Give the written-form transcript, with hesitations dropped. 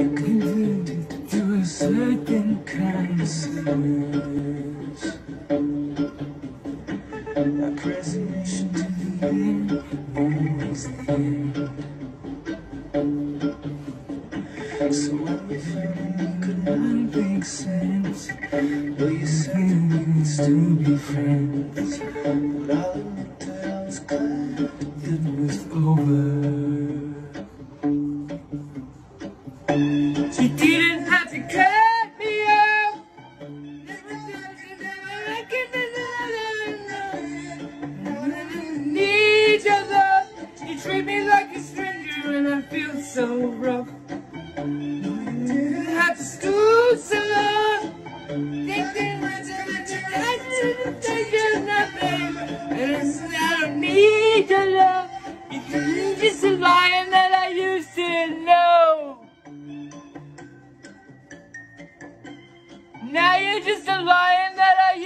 converted to a certain kind of service. Like resignation to the end, always the end. So when we finally could not make sense, well, you said we would still be friends. But I'll admit that I was glad it was over. She didn't have to cut me off. Need your love. You treat me like a stranger and I feel so rough. Didn't have to stoop so long. Thinking much of it, I didn't think of nothing. And I said I don't need your love. You're just a lion that I used to know. Now you're just a lion that I